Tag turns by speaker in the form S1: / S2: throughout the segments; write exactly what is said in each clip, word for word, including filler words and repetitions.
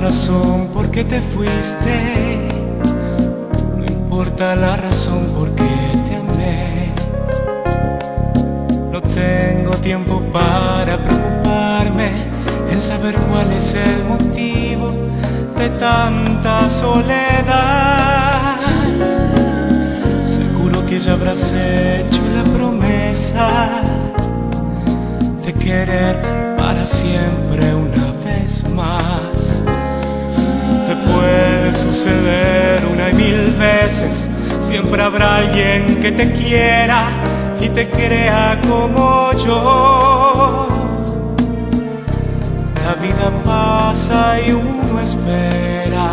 S1: razón por qué te fuiste, no importa la razón por qué te amé. No tengo tiempo para preocuparme en saber cuál es el motivo de tanta soledad. Seguro que ya habrás hecho la promesa de querer para siempre una vez más. Te puede suceder una y mil veces, siempre habrá alguien que te quiera y te crea como yo. La vida pasa y uno espera,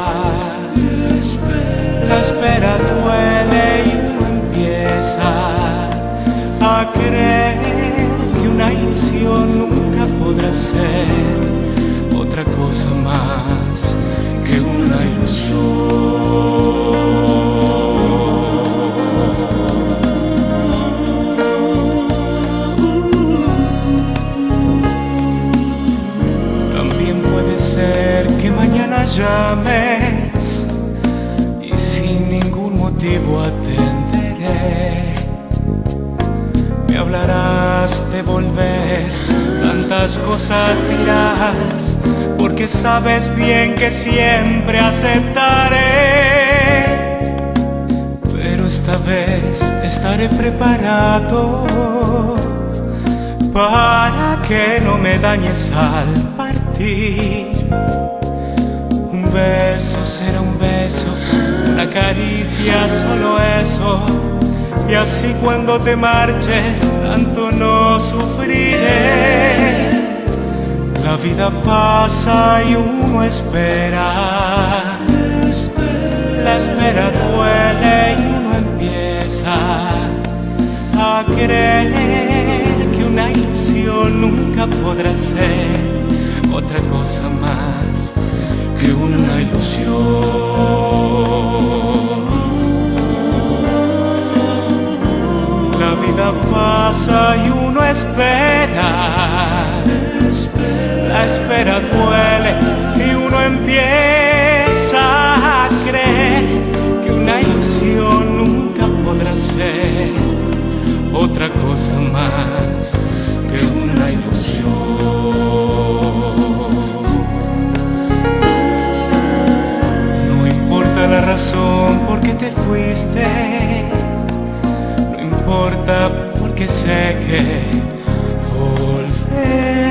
S1: la espera duele y uno empieza a creer que una ilusión nunca podrá ser otra cosa más que una ilusión. También puede ser que mañana llames y sin ningún motivo atenderé. Me hablarás de volver, tantas cosas dirás, porque sabes bien que siempre aceptaré. Pero esta vez estaré preparado para que no me dañes al partir. Un beso será un beso, una caricia solo eso, y así cuando te marches tanto no sufriré. La vida pasa y uno espera, la espera duele y uno empieza a creer que una ilusión nunca podrá ser otra cosa más que una ilusión. La vida pasa y uno espera, la espera duele y uno empieza a creer que una ilusión nunca podrá ser otra cosa más que una ilusión. No importa la razón por qué te fuiste, no importa porque sé que volveré.